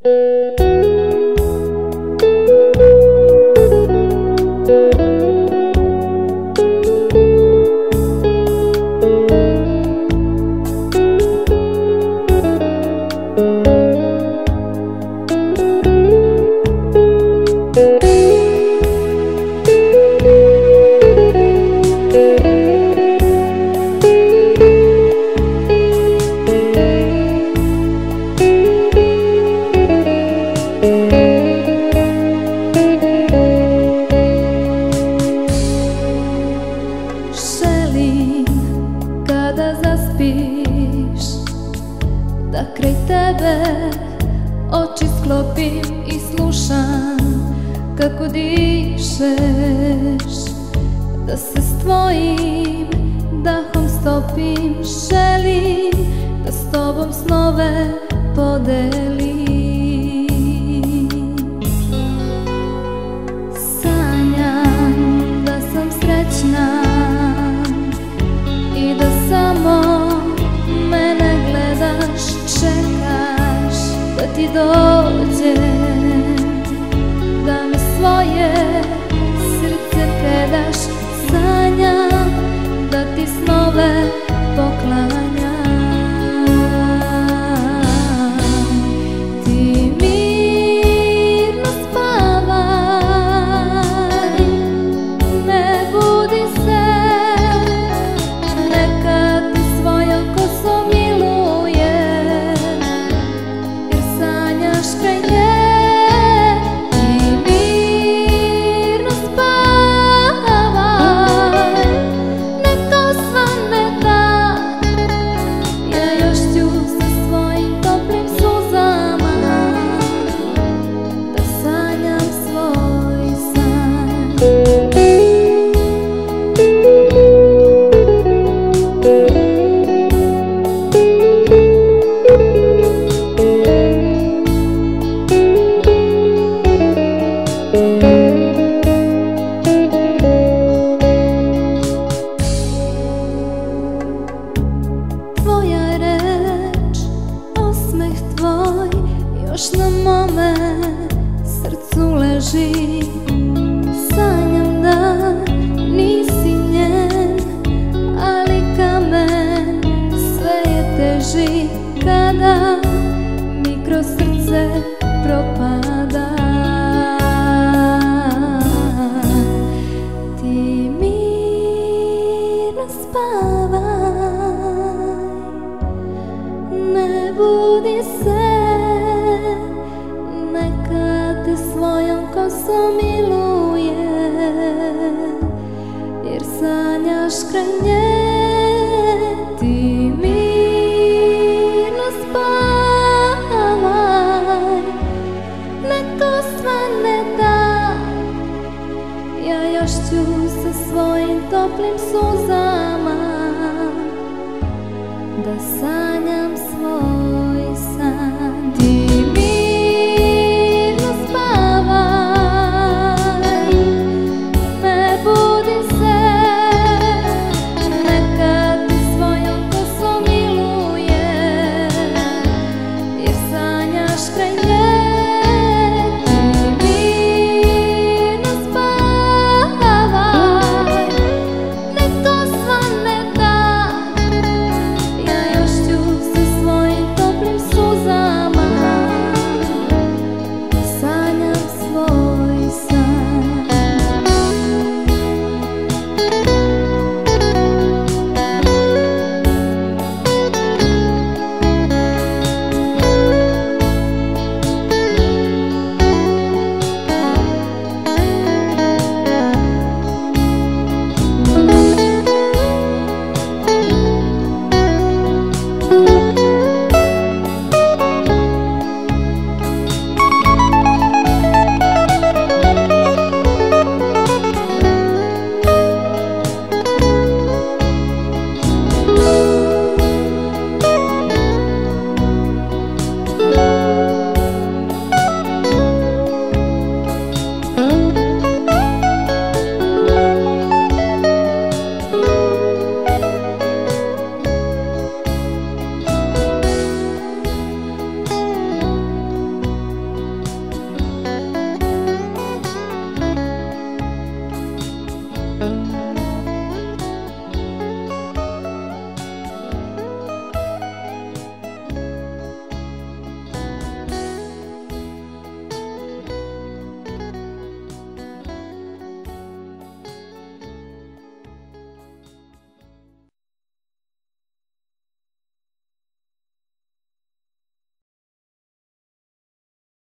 Kada zaspiš, da kraj tebe oči sklopim i slušam kako dišeš, da se s tvojim dahom stopim. Želim da s tobom snove podelim. Sanjam da sam srećna i da samo mene gledaš, čekaš da ti dođem, da mi svoje srce predaš. Sanjam da ti snove poklanjam. Ti mirno spavaj, ne budi se, neka ti svojom kosom milujem, jer sanjaš kraj nje. Ti mirno spavaj, neka osvane dan, ja još ću sa svojim toplim suzama da sanjam svoj san. Tvoja reč, osmeh tvoj još na mome srcu leži. Sanjam da nisi njen, ali kamen sve je teži kada mi kroz srce propada. Ti mirno spavaj, ne budi se, neka te svojom kosom miluje, jer sanjaš kraj nje. Ti mirno spavaj, neka osvane dan, ja još ću sa svojim toplim suzama da sanjam svoj